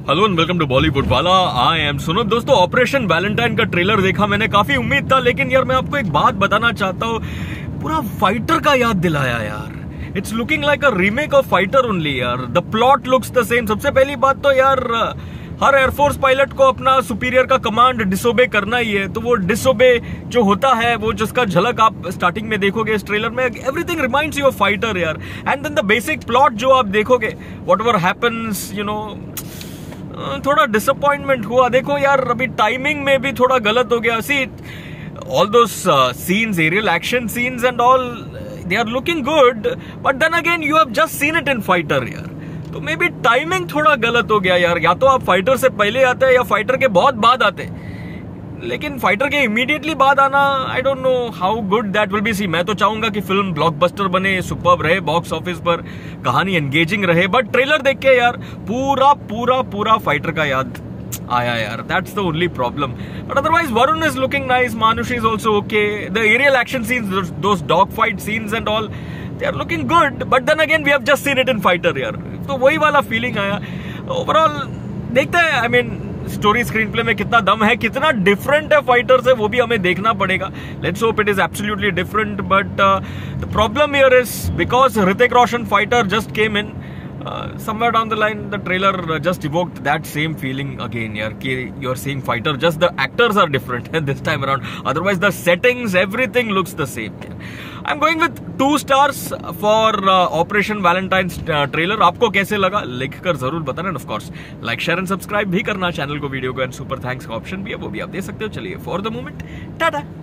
Hello and welcome to Bollywood Wala. I M सुनो। दोस्तों, operation Valentine का ट्रेलर देखा मैंने, काफी उम्मीद था, लेकिन यार मैं आपको एक बात बताना चाहता हूँ, पूरा फाइटर का याद दिलाया यार। It's looking like a remake of Fighter only यार। The plot looks the same. सबसे पहली बात तो यार, हर एयरफोर्स पायलट को अपना सुपीरियर का कमांड डिसोबे करना ही है, तो वो डिसोबे जो होता है, वो जिसका झलक आप स्टार्टिंग में देखोगे इस ट्रेलर में, everything reminds you of Fighter यार। And then the basic plot जो आप देखोगे, व्हाटएवर हैपेंस, यू नो, थोड़ा डिसअपॉइंटमेंट हुआ। देखो यार, अभी टाइमिंग में भी थोड़ा गलत हो गया। See all those scenes, aerial action scenes and all, they are looking good, but then again you have just seen it in Fighter यार। तो मे बी टाइमिंग थोड़ा गलत हो गया यार। या तो आप फाइटर से पहले आते हैं या फाइटर के बहुत बाद आते, लेकिन फाइटर के इमीडिएटली बाद आना, I don't know how good that will be. See, मैं तो चाहूंगा कि फिल्म ब्लॉकबस्टर बने, सुपर्ब रहे बॉक्स ऑफिस पर, कहानी एंगेजिंग रहे, बट ट्रेलर देख के यार पूरा पूरा पूरा फाइटर का याद आया यार। That's the only problem, but otherwise Varun is looking nice, Manush is also okay, the aerial action scenes, those dog fight scenes and all, they are looking good, but then again we have just seen it in fighter यार। तो वही वाला feeling आया। Overall देखते हैं, I mean story screenplay में कितना दम है, कितना डिफरेंट है फाइटर से, वो भी हमें देखना पड़ेगा। Let's hope it is absolutely different, but the problem here is because Hrithik Roshan Fighter just came in, somewhere down the line the trailer just evoked that same feeling again yaar, ki you are seeing fighter, just the actors are different this time around, otherwise the settings, everything looks the same yaar. I'm going with 2 stars for Operation Valentine's trailer. आपको कैसे लगा लिख कर जरूर बताना, end of course like share and subscribe भी करना channel को, वीडियो को, एंड सुपर थैंक्स का ऑप्शन भी है, वो भी आप दे सकते हो। चलिए, फॉर द मोमेंट टाटा।